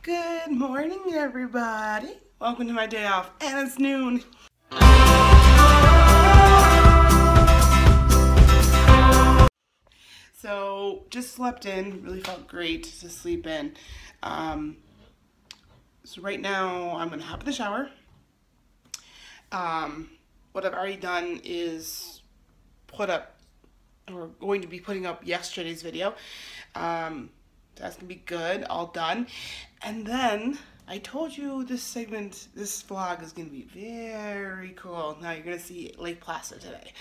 Good morning, everybody. Welcome to my day off, and it's noon. So, just slept in. Really felt great to sleep in. So right now, I'm gonna hop in the shower. What I've already done is put up, or going to be putting up yesterday's video. That's gonna be good, all done. And then I told you this segment, this vlog is gonna be very cool. Now you're gonna see Lake Placid today.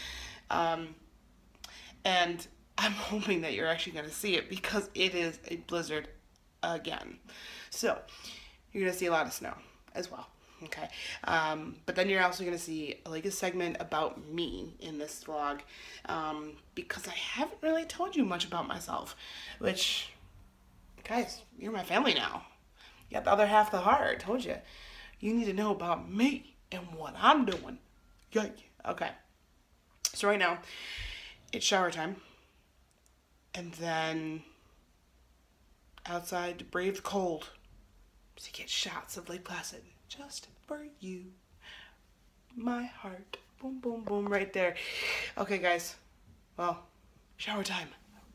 And I'm hoping that you're actually gonna see it because it is a blizzard again. So you're gonna see a lot of snow as well. Okay, but then you're also gonna see like a segment about me in this vlog, because I haven't really told you much about myself, which, guys, you're my family now. You got the other half of the heart, I told you. You need to know about me and what I'm doing. Yeah. Okay, so right now, it's shower time, and then outside to brave the cold, to get shots of Lake Placid. Just for you, my heart. Boom, boom, boom, right there. Okay, guys. Well, shower time.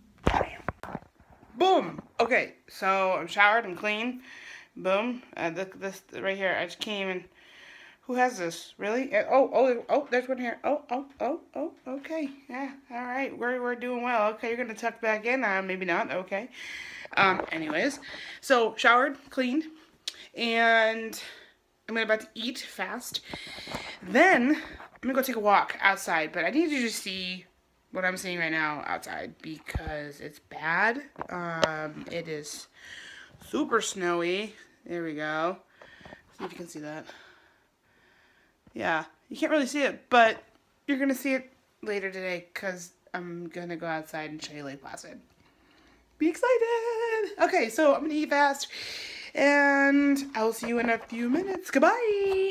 Boom. Okay, so I'm showered and clean. Boom. This right here. I just came in. Who has this? Really? Oh, there's one here. Oh. Okay. Yeah. All right. We're doing well. Okay, you're gonna tuck back in. Maybe not. Okay. Anyways, so showered, cleaned, and I'm about to eat fast. Then I'm gonna go take a walk outside, but I need you to see what I'm seeing right now outside because it's bad. It is super snowy. There we go. See if you can see that. Yeah, you can't really see it, but you're gonna see it later today because I'm gonna go outside and show you Lake Placid. Be excited! Okay, so I'm gonna eat fast. And I'll see you in a few minutes. Goodbye.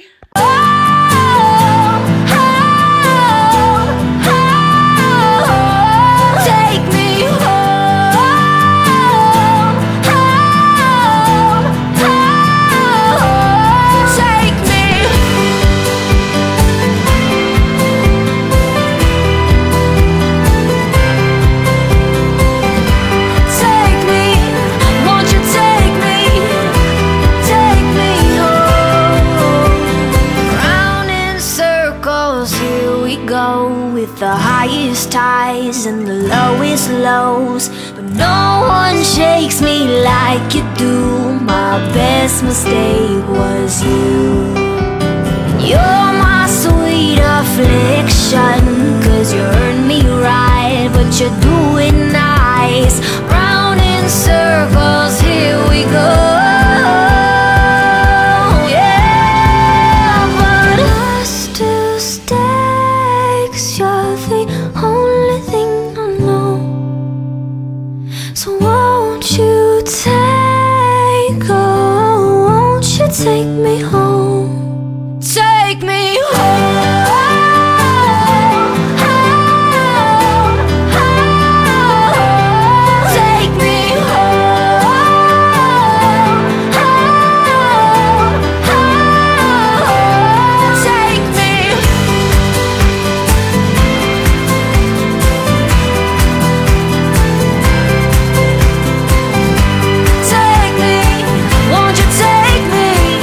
Take me home. Take me. Take me. Won't you take me? With the highest highs and the lowest lows, but no one shakes me like you do. My best mistake was you. You're my sweet affliction, 'cause you earned me right, but you're doing nice. Round in circles, here we go. Take me home. Take me home. Take me home. Take me. Take me. Won't you take me?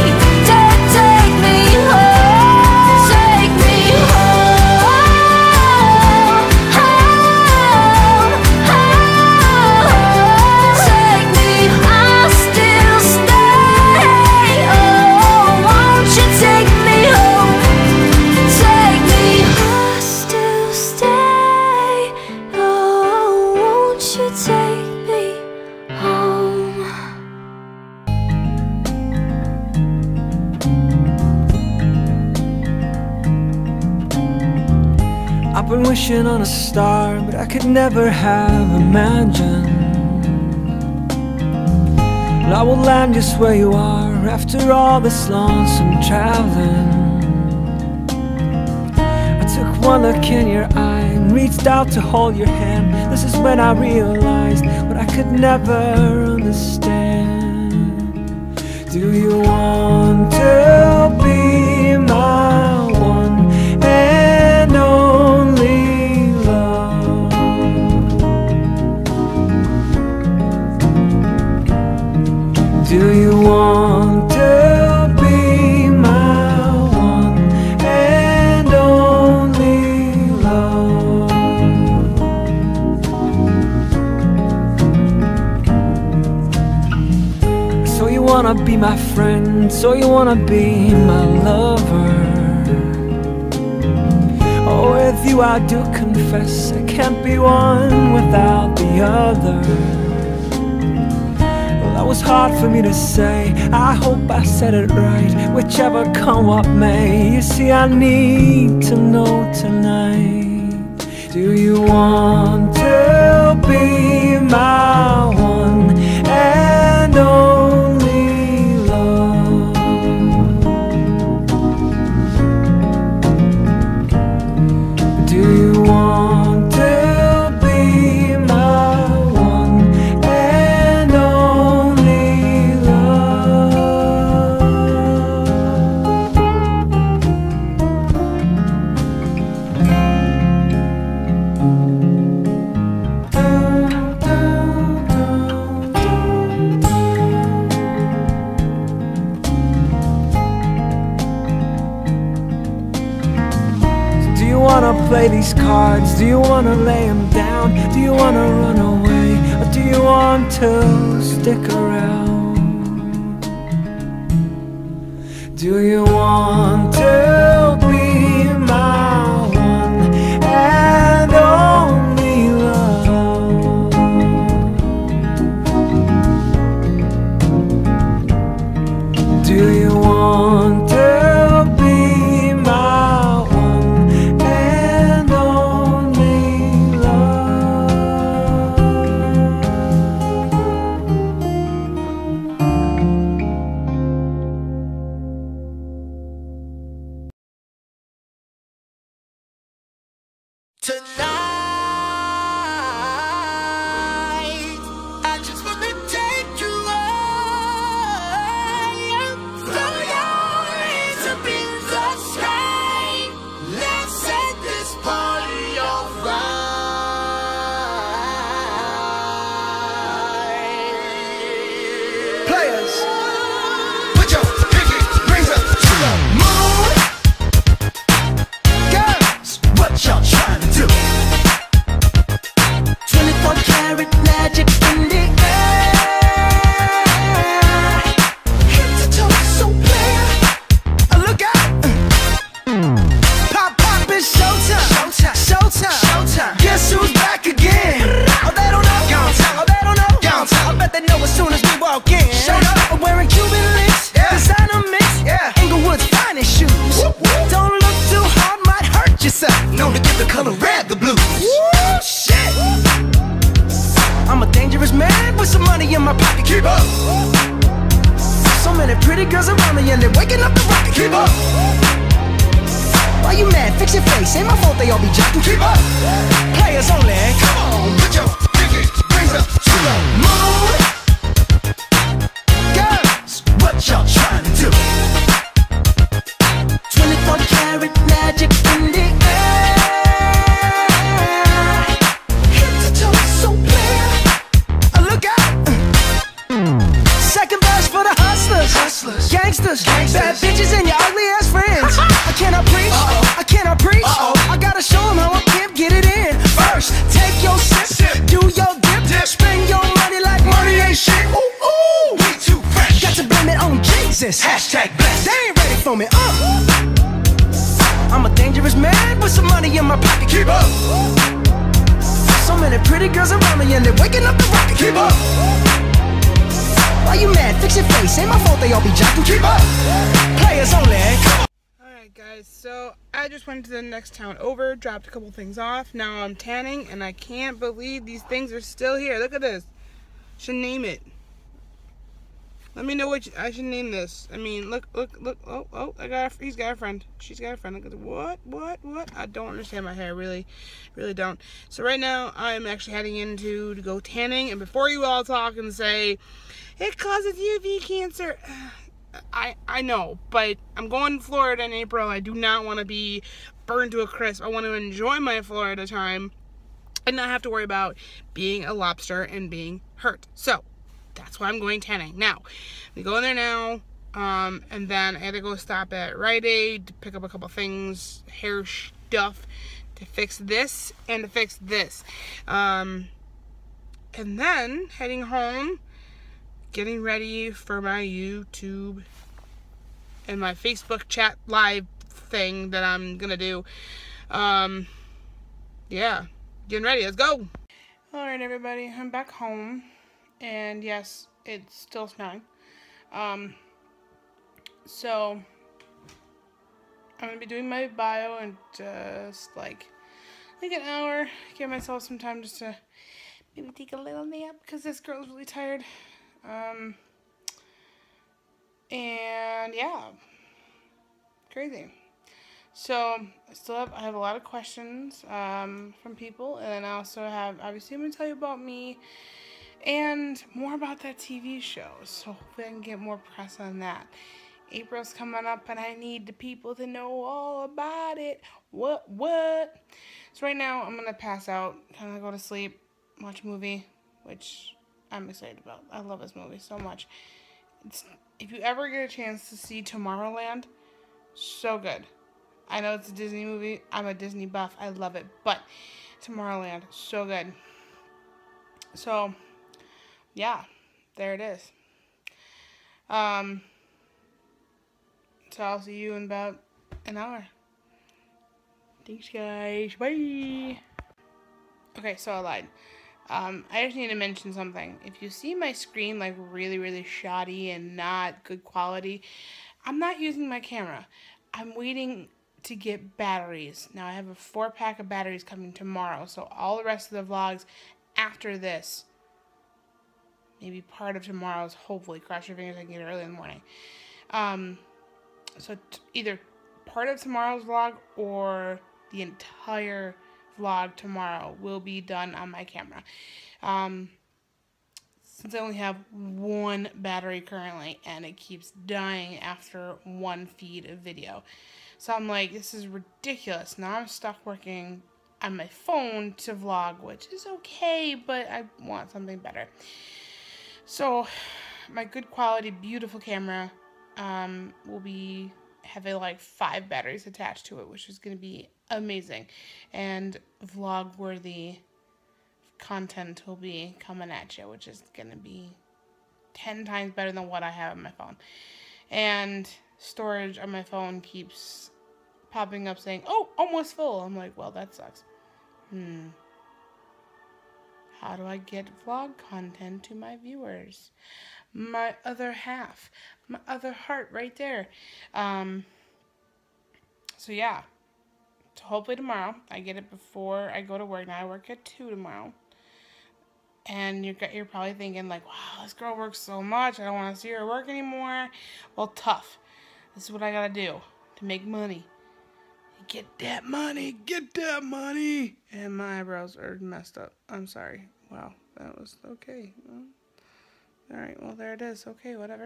I've been wishing on a star, but I could never have imagined that I will land just where you are after all this lonesome traveling. I took one look in your eye and reached out to hold your hand. This is when I realized what I could never understand. Do you want to be my one and only love? Do you want to be my one and only love? So you wanna be my friend, so you wanna be my lover. Oh, with you I do confess I can't be one without the other. Well, that was hard for me to say, I hope I said it right. Whichever come what may, you see I need to know tonight. Do you want to be my one and only love? Do you want to be my one and only love? Do you wanna play these cards? Do you wanna lay them down? Do you wanna run away? Or do you want to stick around? Do you want to be my one and only love? Do you want to be my one and only love? Tonight, I just wanna take you higher. Throw your hands up in the sky. Let's set this party on fire. Players, put your pinky rings up to the moon. Girls, what y'all trying to do? 24 karat magic in the air. Head to toe, so clear. Look out! Pop, pop, it's showtime. Showtime. Showtime. Showtime. Guess who's back again? Oh, they don't know. Oh, they don't know. I bet they know as soon as we walk in. Showed up. I'm wearing Cuban links. Yeah. Designer mix. Yeah. Inglewood's finest shoes. Whoop, whoop. Don't look too hard, might hurt yourself. Known to give the color red the blues. Woo, shit. I'm a dangerous man with some money in my pocket. Keep up. So many pretty girls around me and they're waking up the rocket. Keep up. Why you mad? Fix your face. Ain't my fault they all be jocking. Keep up. Players only. Come on, put your pinky rings up to the moon. Girls, what y'all trying to do? 24 karat magic in the air. Head to toe, so clear. Look out! Second verse for the hustlers, gangsters, bad bitches and your ugly ass friends. I cannot preach, I cannot preach. I gotta show them how I can't get it in. First, take your sip, do your dip, spend your money like money ain't shit. Ooh, ooh, we too fresh. Got to blame it on Jesus. Hashtag blessed. They ain't ready for me. I'm a dangerous man with some money in my pocket. Keep up. So many pretty girls around me and they're waking up the rocket. Keep up. Why you mad? Fix your face. Ain't my fault they all be jocking. Keep up. Players only. Alright guys, so I just went to the next town over, dropped a couple things off. Now I'm tanning and I can't believe these things are still here. Look at this. Should name it. Let me know what I should name this. I mean, look. Oh, he's got a friend. She's got a friend. Look at what? I don't understand my hair, really don't. So right now, I'm actually heading to go tanning. And before you all talk and say, it causes UV cancer, I know, but I'm going to Florida in April. I do not want to be burned to a crisp. I want to enjoy my Florida time and not have to worry about being a lobster and being hurt. So that's why I'm going tanning. Now, we go in there now, and then I had to go stop at Rite Aid to pick up a couple things, hair stuff, to fix this and to fix this. And then heading home, getting ready for my YouTube and my Facebook chat live thing that I'm gonna do. Yeah, getting ready. Let's go. All right, everybody, I'm back home. And yes, it's still snowing. So I'm gonna be doing my bio in just like an hour. Give myself some time just to maybe take a little nap because this girl's really tired. And yeah, crazy. So I have a lot of questions from people, and then I also have, obviously, I'm gonna tell you about me. And more about that TV show, so hopefully I can get more press on that. April's coming up, and I need the people to know all about it. What? So right now, I'm going to pass out, kind of go to sleep, watch a movie, which I'm excited about. I love this movie so much. If you ever get a chance to see Tomorrowland, so good. I know it's a Disney movie. I'm a Disney buff. I love it. But Tomorrowland, so good. So yeah, there it is. So I'll see you in about an hour. Thanks, guys. Bye. Okay, so I lied. I just need to mention something. If you see my screen like really shoddy and not good quality, I'm not using my camera. I'm waiting to get batteries. Now I have a 4-pack of batteries coming tomorrow, so all the rest of the vlogs after this, maybe part of tomorrow's, hopefully, cross your fingers I can get it early in the morning. So either part of tomorrow's vlog or the entire vlog tomorrow will be done on my camera. Since I only have one battery currently and it keeps dying after one feed of video. So I'm like, this is ridiculous. Now I'm stuck working on my phone to vlog, which is okay, but I want something better. So my good quality, beautiful camera will be having like 5 batteries attached to it, which is going to be amazing. And vlog worthy content will be coming at you, which is going to be 10 times better than what I have on my phone. And storage on my phone keeps popping up saying, oh, almost full. I'm like, well, that sucks. How do I get vlog content to my viewers? My other half, my other heart right there. So yeah, so hopefully tomorrow I get it before I go to work. Now I work at 2 tomorrow. And you're probably thinking like, wow, this girl works so much. I don't want to see her work anymore. Well, tough. This is what I gotta do to make money. Get that money. Get that money. And my eyebrows are messed up. I'm sorry. Wow, that was okay. Well, all right, well, there it is. Okay, whatever.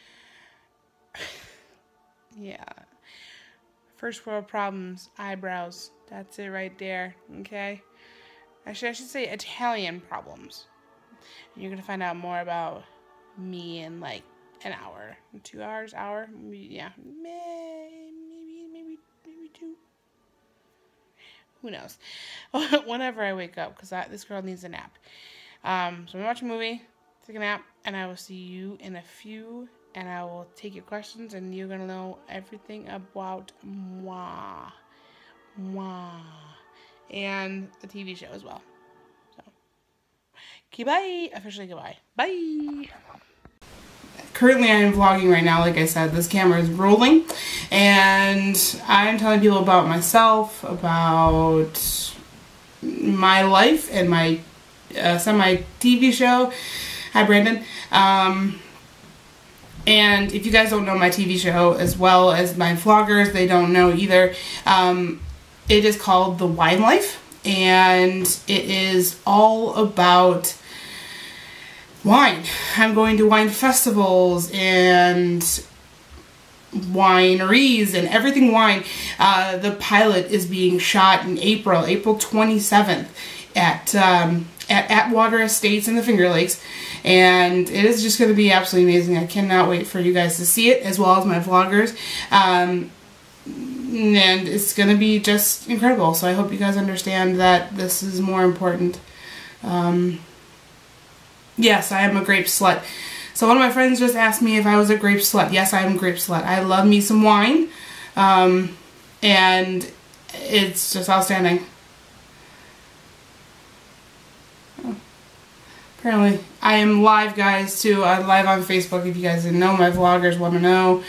Yeah. First world problems, eyebrows. That's it right there, okay? Actually, I should say Italian problems. You're going to find out more about me in like an hour. 2 hours, hour? Yeah. Maybe 2. Who knows? Whenever I wake up, because this girl needs a nap. So I'm going to watch a movie, take a nap, and I will see you in a few, and I will take your questions, and you're going to know everything about moi. And the TV show as well. So, okay, bye. Officially goodbye. Bye. Currently, I am vlogging right now. Like I said, this camera is rolling, and I'm telling people about myself, about my life, and my semi-TV show. Hi, Brandon. And if you guys don't know my TV show, as well as my vloggers, they don't know either. It is called The Wine Life, and it is all about wine. I'm going to wine festivals and wineries and everything wine. The pilot is being shot in April 27th at Atwater Estates in the Finger Lakes, and it is just going to be absolutely amazing. I cannot wait for you guys to see it, as well as my vloggers. And it's going to be just incredible. So I hope you guys understand that this is more important. Yes, I am a grape slut. So one of my friends just asked me if I was a grape slut. Yes, I am a grape slut. I love me some wine. And it's just outstanding. Oh. Apparently, I am live, guys, too. I'm live on Facebook if you guys didn't know. My vloggers want to know.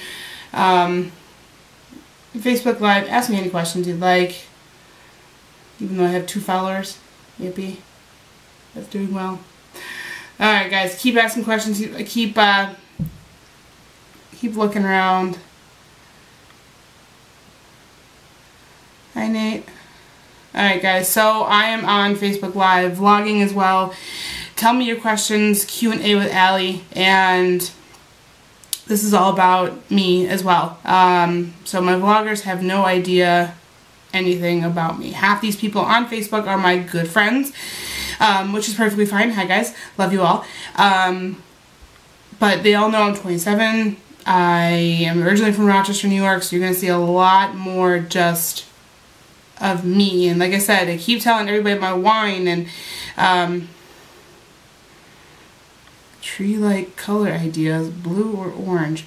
Facebook Live, ask me any questions you'd like. Even though I have 2 followers. Yippee. That's doing well. Alright, guys, keep asking questions. Keep looking around. Hi, Nate. Alright, guys, so I am on Facebook Live, vlogging as well. Tell me your questions, Q&A with Allie, and this is all about me as well. So my vloggers have no idea anything about me. Half these people on Facebook are my good friends, which is perfectly fine. Hi guys, love you all. But they all know I'm 27. I am originally from Rochester, New York, so you're going to see a lot more just of me. And like I said, I keep telling everybody my wine and tree-like color ideas, blue or orange.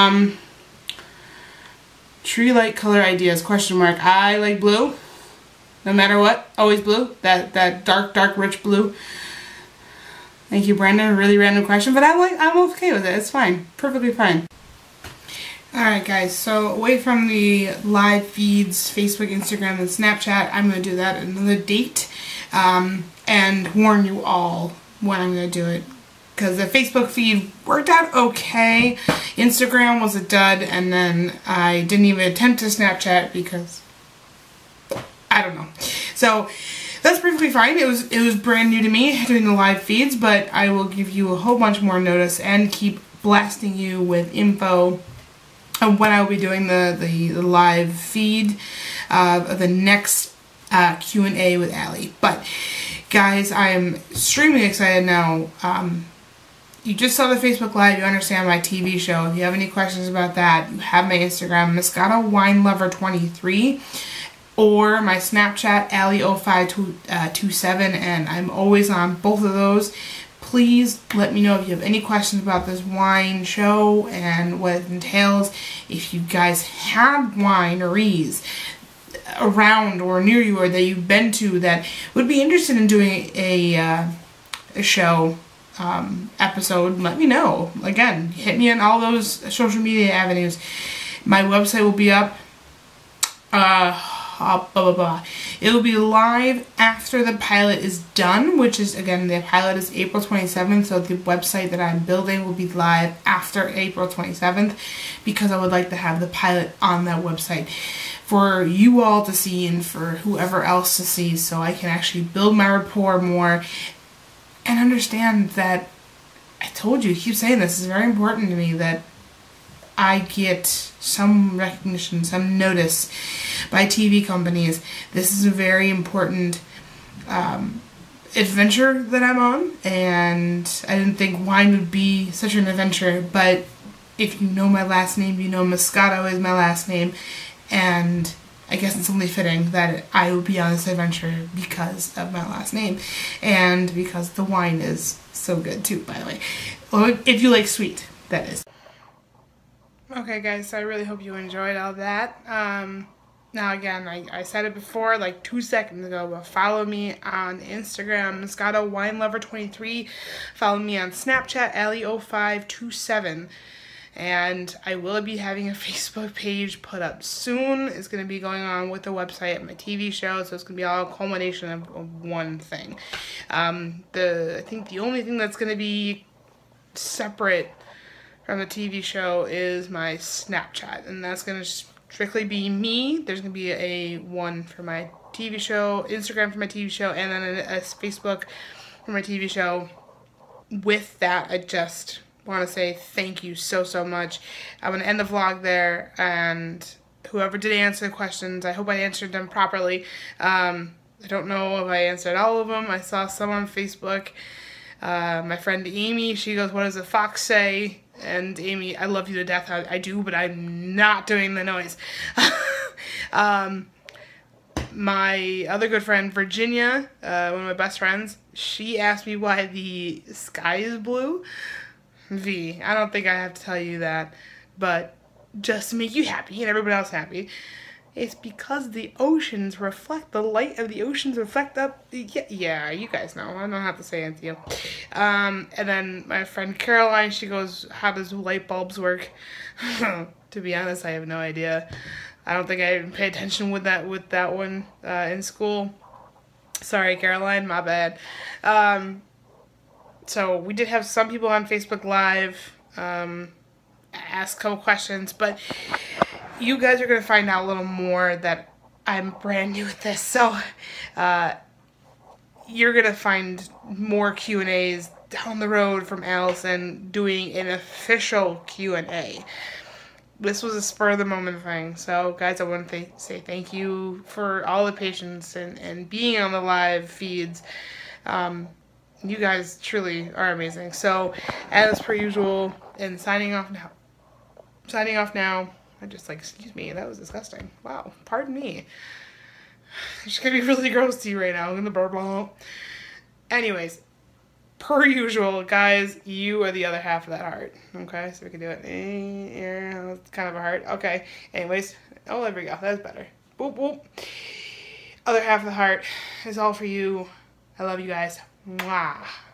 Tree-like color ideas, question mark. I like blue, no matter what, always blue. That dark, rich blue. Thank you, Brandon. Really random question, but I'm okay with it. It's fine, perfectly fine. Alright guys, so away from the live feeds, Facebook, Instagram, and Snapchat, I'm going to do that at another date, and warn you all when I'm going to do it. Because the Facebook feed worked out okay, Instagram was a dud, and then I didn't even attempt to Snapchat because I don't know. So that's perfectly fine. It was brand new to me doing the live feeds, but I will give you a whole bunch more notice and keep blasting you with info on when I will be doing the live feed of the next Q&A with Allie. But guys, I am extremely excited now. You just saw the Facebook Live, you understand my TV show. If you have any questions about that, you have my Instagram, Moscato Wine Lover 23, or my Snapchat, Allie0527, and I'm always on both of those. Please let me know if you have any questions about this wine show and what it entails. If you guys have wineries around or near you or that you've been to that would be interested in doing a show episode, let me know. Again, hit me on all those social media avenues. My website will be up. It will be live after the pilot is done, which is, again, the pilot is April 27th, so the website that I'm building will be live after April 27th, because I would like to have the pilot on that website for you all to see and for whoever else to see, so I can actually build my rapport more and understand that, I told you, I keep saying this, is very important to me, that I get some recognition, some notice by TV companies. This is a very important adventure that I'm on, and I didn't think wine would be such an adventure, but if you know my last name, you know Moscato is my last name, and I guess it's only fitting that I will be on this adventure because of my last name, and because the wine is so good too, by the way. Or if you like sweet, that is. Okay guys, so I really hope you enjoyed all that. Now again, I said it before, like 2 seconds ago, but follow me on Instagram, Moscato Wine Lover 23. Follow me on Snapchat, Allie0527. And I will be having a Facebook page put up soon. It's going to be going on with the website and my TV show, so it's going to be all a culmination of one thing. I think the only thing that's going to be separate from the TV show is my Snapchat, and that's going to strictly be me. There's going to be a one for my TV show, Instagram for my TV show, and then a Facebook for my TV show. With that, I just want to say thank you so much. I'm going to end the vlog there, and whoever did answer the questions, I hope I answered them properly. I don't know if I answered all of them. I saw some on Facebook. My friend Amy, she goes, "What does a fox say?" And Amy, I love you to death. I do, but I'm not doing the noise. My other good friend, Virginia, one of my best friends, she asked me why the sky is blue. V, I don't think I have to tell you that, but just to make you happy and everybody else happy, it's because the oceans reflect, the light of the oceans reflect up. Yeah, you guys know. I don't have to say it to you. And then my friend Caroline, she goes, "How does light bulbs work?" To be honest, I have no idea. I don't think I even pay attention with that one in school. Sorry, Caroline, my bad. So we did have some people on Facebook Live ask a couple questions, but you guys are going to find out a little more that I'm brand new at this. So you're going to find more Q&As down the road from Allison doing an official Q&A. This was a spur of the moment thing. So guys, I want to say thank you for all the patience and being on the live feeds. You guys truly are amazing. So as per usual, and signing off now. I just excuse me, that was disgusting. Wow, pardon me. It's gonna be really gross to you right now. I'm gonna burp. Anyways, per usual, guys, you are the other half of that heart. Okay, so we can do it. Yeah, it's kind of a heart. Okay. Anyways, oh, there we go. That's better. Boop boop. Other half of the heart is all for you. I love you guys. Mwah.